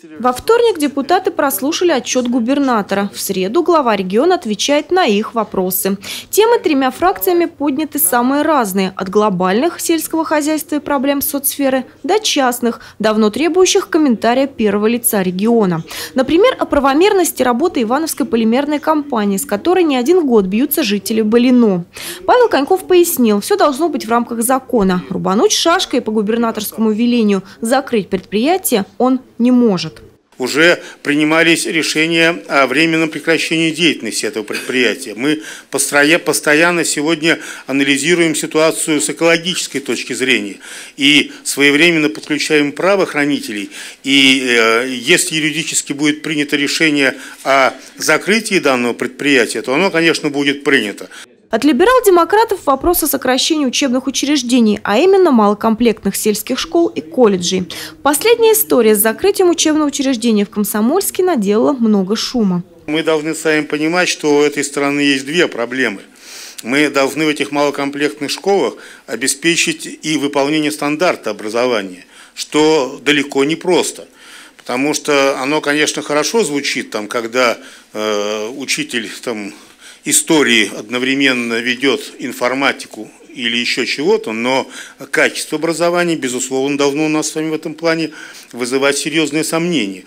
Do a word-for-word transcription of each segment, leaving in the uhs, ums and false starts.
Во вторник депутаты прослушали отчет губернатора. В среду глава региона отвечает на их вопросы. Темы тремя фракциями подняты самые разные. От глобальных сельского хозяйства и проблем соцсферы до частных, давно требующих комментария первого лица региона. Например, о правомерности работы Ивановской полимерной компании, с которой не один год бьются жители Балино. Павел Коньков пояснил, все должно быть в рамках закона. Рубануть шашкой по губернаторскому велению закрыть предприятие он не может. Уже принимались решения о временном прекращении деятельности этого предприятия. Мы постоянно сегодня анализируем ситуацию с экологической точки зрения и своевременно подключаем правоохранителей. И э, если юридически будет принято решение о закрытии данного предприятия, то оно, конечно, будет принято. От либерал-демократов вопрос о сокращении учебных учреждений, а именно малокомплектных сельских школ и колледжей. Последняя история с закрытием учебного учреждения в Комсомольске наделала много шума. Мы должны сами понимать, что у этой страны есть две проблемы. Мы должны в этих малокомплектных школах обеспечить и выполнение стандарта образования, что далеко не просто. Потому что оно, конечно, хорошо звучит, там, когда э, учитель там, истории одновременно ведет информатику или еще чего-то, но качество образования, безусловно, должно у нас с вами в этом плане вызывать серьезные сомнения.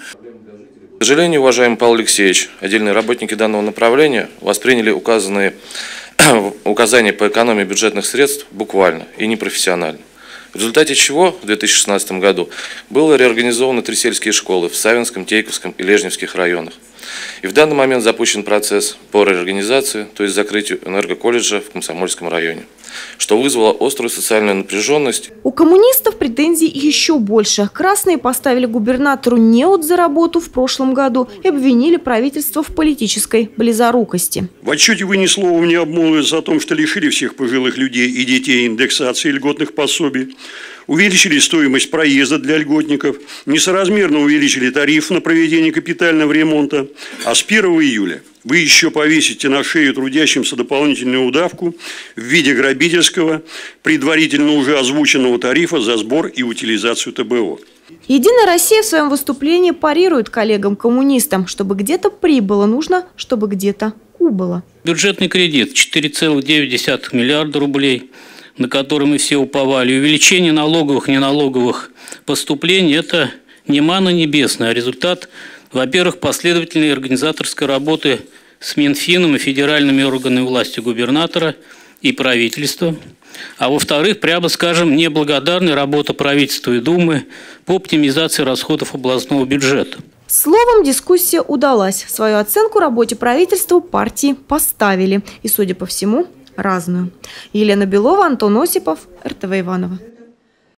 К сожалению, уважаемый Павел Алексеевич, отдельные работники данного направления восприняли указанные указания по экономии бюджетных средств буквально и непрофессионально. В результате чего в две тысячи шестнадцатом году было реорганизовано три сельские школы в Савинском, Тейковском и Лежневских районах. И в данный момент запущен процесс по реорганизации, то есть закрытию энергоколледжа в Комсомольском районе, что вызвало острую социальную напряженность. У коммунистов претензий еще больше. Красные поставили губернатору неуд за работу в прошлом году и обвинили правительство в политической близорукости. В отчете вы ни словом не обмолвились о том, что лишили всех пожилых людей и детей индексации льготных пособий, увеличили стоимость проезда для льготников, несоразмерно увеличили тариф на проведение капитального ремонта, а с первого июля вы еще повесите на шею трудящимся дополнительную удавку в виде грабительского, предварительно уже озвученного тарифа за сбор и утилизацию тэ бэ о. Единая Россия в своем выступлении парирует коллегам-коммунистам. Чтобы где-то прибыло, нужно, чтобы где-то убыло. Бюджетный кредит четыре целых девять десятых миллиарда рублей, на который мы все уповали. Увеличение налоговых и неналоговых поступлений – это не манна небесная, а результат, во-первых, последовательной организаторской работы с Минфином и федеральными органами власти губернатора и правительства. А во-вторых, прямо скажем, неблагодарная работа правительства и Думы по оптимизации расходов областного бюджета. Словом, дискуссия удалась. Свою оценку работе правительства партии поставили. И, судя по всему, разную. Елена Белова, Антон Осипов, эр тэ вэ Иваново.